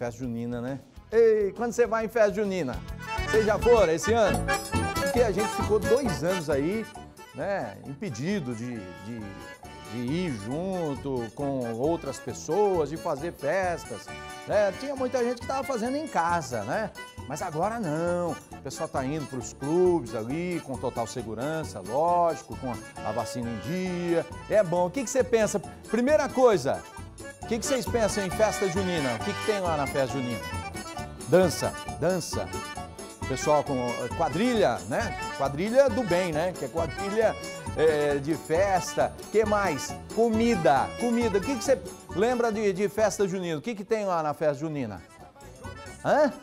festa junina, né? Ei, quando você vai em festa junina? Vocês já foram esse ano? Porque a gente ficou 2 anos aí, né, impedido de ir junto com outras pessoas, de fazer festas, né? Tinha muita gente que estava fazendo em casa, né? Mas agora não, o pessoal está indo para os clubes ali, com total segurança, lógico, com a vacina em dia. É bom. O que você pensa? Primeira coisa, o que vocês pensam em festa junina? O que tem lá na festa junina? Dança. Pessoal com quadrilha, né? Quadrilha do bem, né? Que é quadrilha de festa. O que mais? Comida. O que você lembra de festa junina? O que tem lá na festa junina? Hã?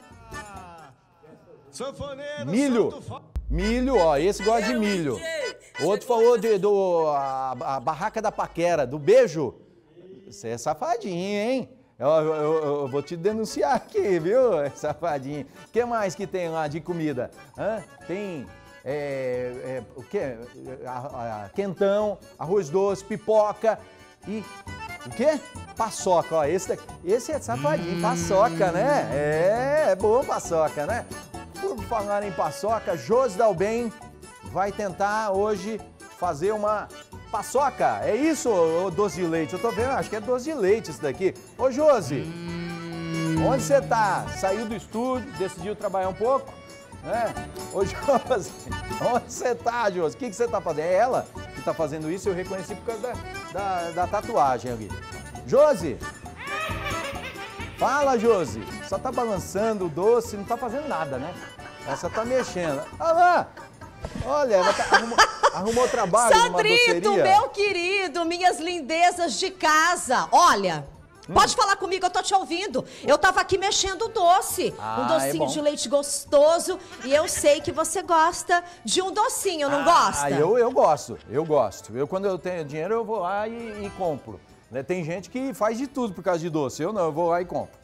Milho. Milho, ó, esse gosta de milho. O outro falou a barraca da paquera, do beijo. Você é safadinho, hein? Eu vou te denunciar aqui, viu, safadinho. O que mais que tem lá de comida? Tem o quê? Quentão, arroz doce, pipoca e o quê? Paçoca, ó, esse é safadinho, paçoca, né? É bom paçoca, né? Por falar em paçoca, Josi Dalben vai tentar hoje fazer uma paçoca. É isso, ô doce de leite? Eu tô vendo, acho que é doce de leite isso daqui. Ô Josi, onde você tá? Saiu do estúdio, decidiu trabalhar um pouco? Ô Josi, onde você tá, Josi? O que você tá fazendo? É ela que tá fazendo isso, eu reconheci por causa da tatuagem ali. Josi! Fala, Josi! Só tá balançando o doce, não tá fazendo nada, né? Essa tá mexendo. Olha lá! Olha, ela arrumou trabalho numa doceria. Sandrito, meu querido, minhas lindezas de casa, olha... Pode falar comigo, eu tô te ouvindo. Eu tava aqui mexendo o doce. Um docinho de leite gostoso. E eu sei que você gosta de um docinho, não gosta? Eu gosto. Quando eu tenho dinheiro, eu vou lá e compro. Tem gente que faz de tudo por causa de doce. Eu não, eu vou lá e compro.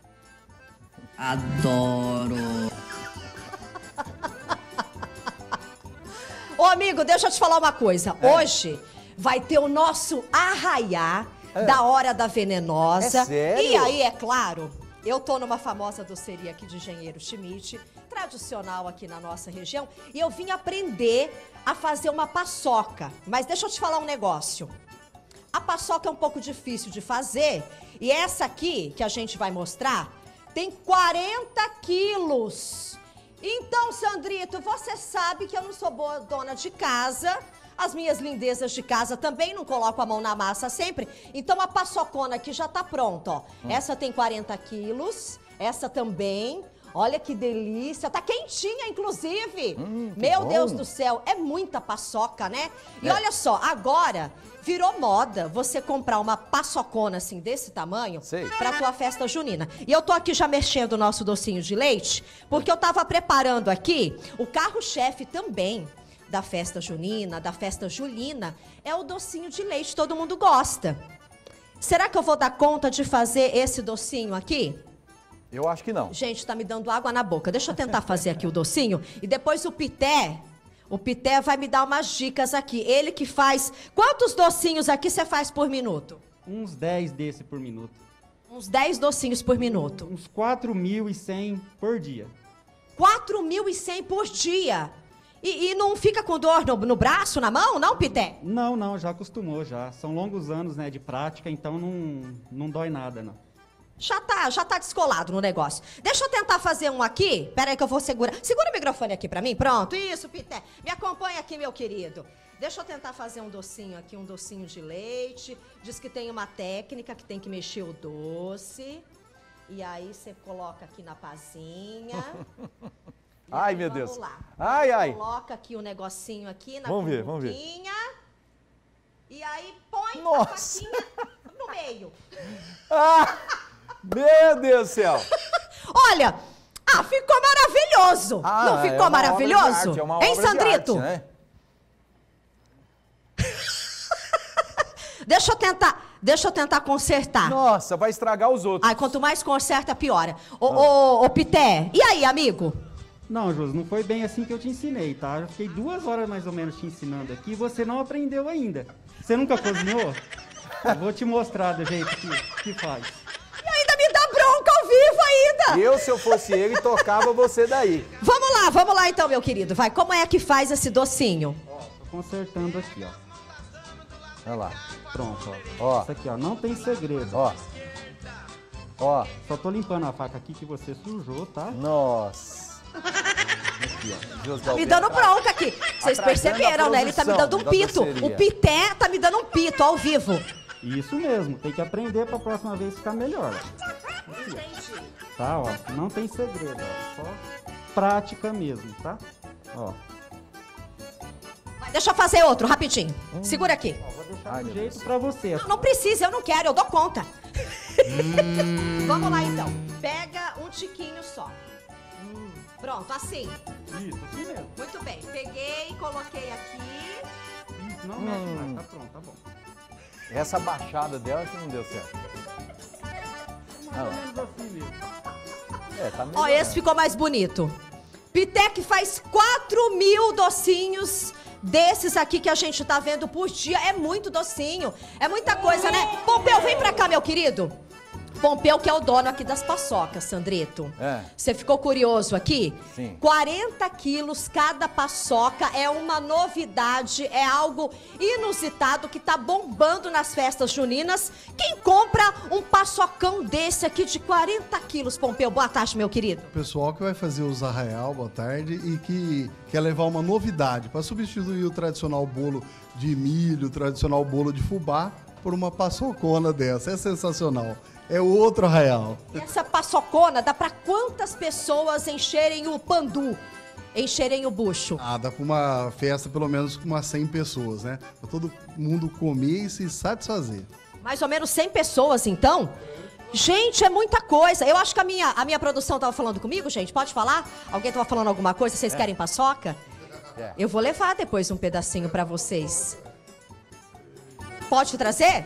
Adoro. Ô, amigo, deixa eu te falar uma coisa. Hoje vai ter o nosso arraiá da Hora da Venenosa. É sério? E aí, é claro, eu tô numa famosa doceria aqui de Engenheiro Schmidt, tradicional aqui na nossa região, e eu vim aprender a fazer uma paçoca. Mas deixa eu te falar um negócio. A paçoca é um pouco difícil de fazer, e essa aqui, que a gente vai mostrar, tem 40 quilos. Então, Sandrito, você sabe que eu não sou boa dona de casa. As minhas lindezas de casa também não colocam a mão na massa sempre. Então a paçocona aqui já tá pronta, ó. Essa tem 40 quilos, essa também. Olha que delícia, tá quentinha inclusive. Meu Deus do céu, é muita paçoca, né? E olha só, agora virou moda você comprar uma paçocona assim desse tamanho pra tua festa junina. E eu tô aqui já mexendo o nosso docinho de leite, porque eu tava preparando aqui o carro-chefe também da festa junina, da festa julina, é o docinho de leite, todo mundo gosta. Será que eu vou dar conta de fazer esse docinho aqui? Eu acho que não. Gente, tá me dando água na boca. Deixa eu tentar fazer aqui o docinho e depois o Pité vai me dar umas dicas aqui. Ele que faz... Quantos docinhos aqui você faz por minuto? Uns 10 desse por minuto. Uns 10 docinhos por minuto. Uns 4.100 por dia. 4.100 por dia? E não fica com dor no braço, na mão, não, Pité? Não, já acostumou, já. São longos anos, né, de prática, então não dói nada, não. Já tá descolado no negócio. Deixa eu tentar fazer um aqui. Pera aí que eu vou segurar. Segura o microfone aqui pra mim, pronto. Isso, Pité. Me acompanha aqui, meu querido. Deixa eu tentar fazer um docinho aqui, um docinho de leite. Diz que tem uma técnica que tem que mexer o doce. E aí você coloca aqui na pazinha. Ai, meu Deus. Lá. Ai. Coloca aqui o negocinho aqui na Vamos ver. E aí põe a faquinha no meio. Meu Deus do céu. Olha, ficou maravilhoso. Não ficou maravilhoso? Arte, é uma hein, Sandrito? Arte, né? Deixa eu tentar consertar. Nossa, vai estragar os outros. Ai, quanto mais conserta, piora. Ô, Pité, e aí, amigo? Não, Josi, não foi bem assim que eu te ensinei, tá? Eu fiquei 2 horas mais ou menos te ensinando aqui e você não aprendeu ainda. Você nunca cozinhou? Eu vou te mostrar do jeito que faz. E ainda me dá bronca ao vivo Eu, se eu fosse ele, tocava você daí. Vamos lá então, meu querido. Vai, como é que faz esse docinho? Ó, tô consertando aqui, ó. Olha lá. Pronto, ó. Ó. Isso aqui, ó, não tem segredo. Ó. Ó. Só tô limpando a faca aqui que você sujou, tá? Nossa. Aqui, ó. Tá me dando bronca aqui. Vocês Atrasando perceberam, a né? Ele tá me dando um produção pito. da doceria. O Pité tá me dando um pito ao vivo. Isso mesmo, tem que aprender pra próxima vez ficar melhor. Aqui, ó. Tá, ó, não tem segredo, ó. Só prática mesmo, tá? Ó. Deixa eu fazer outro, rapidinho. Segura aqui. Ó, vou deixar Ai, do meu jeito Deus. pra você. Não precisa, eu não quero, eu dou conta. Vamos lá então. Pega um tiquinho só. Pronto, assim. Isso, assim mesmo. Muito bem. Peguei, coloquei aqui. Isso, não mexe mais, tá pronto, tá bom. Essa baixada dela que não deu certo. Mais ou menos assim mesmo. Tá Ó, melhorando. esse ficou mais bonito. Pitec faz 4.000 docinhos desses aqui que a gente tá vendo por dia. É muito docinho, é muita coisa, né? Pompeu, vem pra cá, meu querido. Pompeu, que é o dono aqui das paçocas, Sandrito. É. Você ficou curioso aqui? Sim. 40 quilos cada paçoca, é uma novidade, é algo inusitado que tá bombando nas festas juninas. Quem compra um paçocão desse aqui de 40 quilos, Pompeu? Boa tarde, meu querido. O pessoal que vai fazer os arraial, boa tarde, e que quer levar uma novidade para substituir o tradicional bolo de milho, o tradicional bolo de fubá, por uma paçocona dessa. É sensacional. É outro arraial. E essa paçocona dá pra quantas pessoas encherem o pandu, encherem o bucho? Ah, dá para uma festa pelo menos com umas 100 pessoas, né? Para todo mundo comer e se satisfazer. Mais ou menos 100 pessoas, então? Gente, é muita coisa. Eu acho que a minha produção tava falando comigo, gente. Pode falar? Alguém tava falando alguma coisa? Vocês querem paçoca? É. Eu vou levar depois um pedacinho pra vocês. Pode trazer?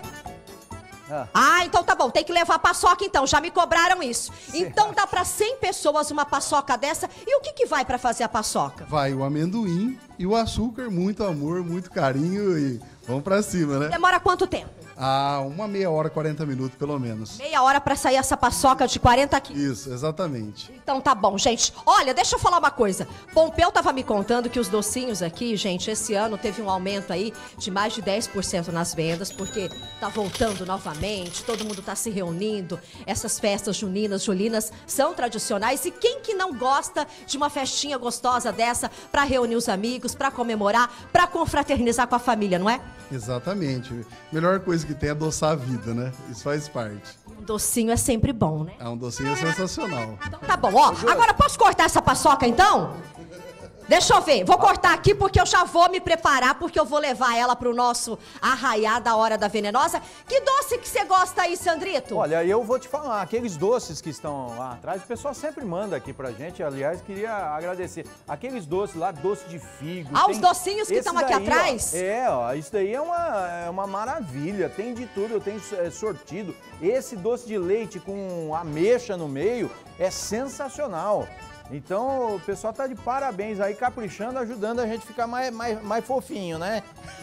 Ah, então tá bom, tem que levar paçoca então, já me cobraram isso. Então dá pra 100 pessoas uma paçoca dessa. E o que que vai pra fazer a paçoca? Vai o amendoim e o açúcar, muito amor, muito carinho e vamos para cima, né? Demora quanto tempo? Ah, uma meia hora, 40 minutos pelo menos. Meia hora pra sair essa paçoca de 40 quilos. Isso, exatamente. Então tá bom, gente. Olha, deixa eu falar uma coisa. Pompeu tava me contando que os docinhos aqui, gente, esse ano teve um aumento aí de mais de 10% nas vendas, porque tá voltando novamente, todo mundo tá se reunindo. Essas festas juninas, julinas são tradicionais e quem que não gosta de uma festinha gostosa dessa pra reunir os amigos, pra comemorar, pra confraternizar com a família, não é? Exatamente. Melhor coisa que tem é adoçar a vida, né? Isso faz parte. Um docinho é sempre bom, né? É um docinho sensacional. Então tá bom, ó. Agora posso cortar essa paçoca então? Deixa eu ver, vou cortar aqui porque eu já vou me preparar, porque eu vou levar ela pro nosso arraiá da Hora da Venenosa. Que doce que você gosta aí, Sandrito? Olha, eu vou te falar, aqueles doces que estão lá atrás, o pessoal sempre manda aqui pra gente, aliás, queria agradecer. Aqueles doces lá, doce de figo. Ah, os docinhos que esse estão aqui daí, atrás? Ó, isso daí é uma maravilha, tem de tudo, eu tenho sortido. Esse doce de leite com ameixa no meio é sensacional. Então, o pessoal tá de parabéns aí, caprichando, ajudando a gente a ficar mais fofinho, né?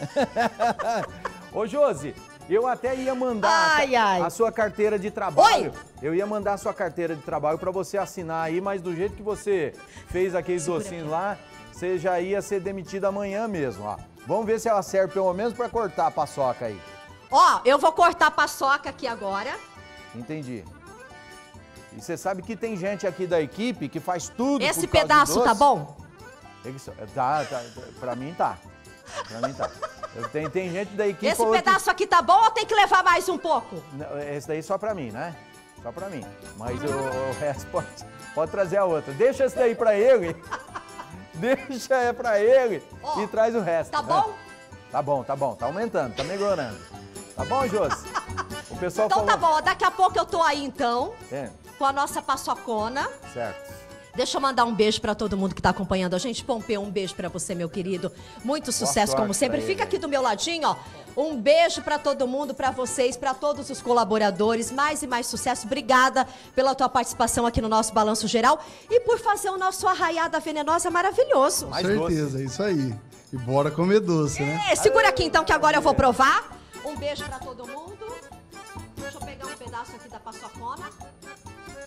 Ô, Josi, eu até ia mandar a sua carteira de trabalho. Oi? Eu ia mandar a sua carteira de trabalho para você assinar aí, mas do jeito que você fez aqueles docinhos lá, você já ia ser demitido amanhã mesmo, ó. Vamos ver se ela serve pelo menos para cortar a paçoca aí. Ó, eu vou cortar a paçoca aqui agora. Entendi. E você sabe que tem gente aqui da equipe que faz tudo. Esse por causa pedaço do doce. tá bom? Tá, pra mim tá. Pra mim tá. Tem gente da equipe... Esse pedaço aqui tá bom ou tem que levar mais um pouco? Esse daí só pra mim, né? Só pra mim. Mas o resto pode trazer a outra. Deixa esse daí pra ele. Deixa pra ele e traz o resto. Tá né? bom? Tá bom, tá bom. Tá aumentando, tá melhorando. Tá bom, Josi? O pessoal Então falou... tá bom, daqui a pouco eu tô aí então, É, com a nossa paçocona. certo. Deixa eu mandar um beijo pra todo mundo que tá acompanhando a gente. Pompeu, um beijo pra você, meu querido. Muito sucesso, sorte como sempre. pra Fica ele. aqui do meu ladinho, ó. Um beijo pra todo mundo, pra vocês, pra todos os colaboradores. Mais e mais sucesso. Obrigada pela tua participação aqui no nosso Balanço Geral e por fazer o nosso Arraiá da Venenosa maravilhoso. Mais Certeza, é isso aí. E bora comer doce, né? Segura aqui então que agora eu vou provar. Um beijo pra todo mundo. Deixa eu pegar um pedaço aqui da paçocona.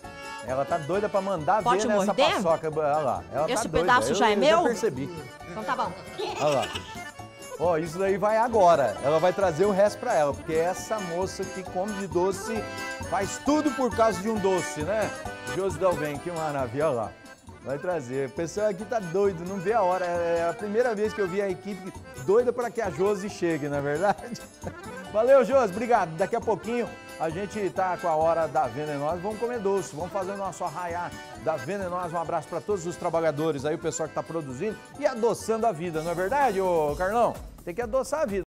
Ela tá doida pra mandar Pode ver nessa morder? paçoca. Olha lá. Ela Esse tá doida. pedaço já é Eu meu? já percebi. Então tá bom. Olha lá. Ó, isso daí vai agora. Ela vai trazer o resto pra ela, porque essa moça que come de doce faz tudo por causa de um doce, né? Josi Dalben, que maravilha, olha lá. Vai trazer. O pessoal aqui tá doido, não vê a hora. É a primeira vez que eu vi a equipe doida para que a Josi chegue, não é verdade? Valeu, Josi, obrigado. Daqui a pouquinho a gente tá com a hora da Venenosa. Vamos comer doce, vamos fazer o nosso arraiá da Venenosa. Um abraço para todos os trabalhadores aí, o pessoal que tá produzindo e adoçando a vida, não é verdade, ô Carlão? Tem que adoçar a vida.